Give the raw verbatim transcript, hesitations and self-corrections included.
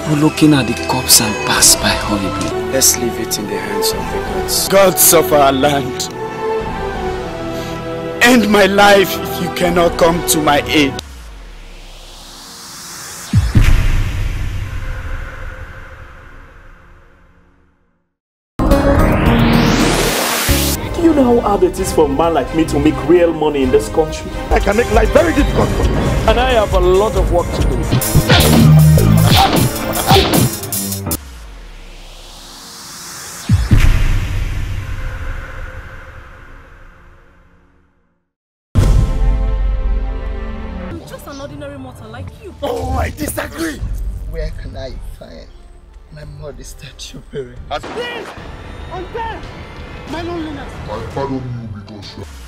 people looking at the corpse and pass by horribly. Let's leave it in the hands of the gods. Gods of our land, end my life if you cannot come to my aid. Do you know how hard it is for a man like me to make real money in this country? I can make life very difficult for me. And I have a lot of work to do. I'm just an ordinary mortal like you. Oh, I disagree! Where can I find my mother's statue, parent? This! On there! My loneliness! I pardon you because you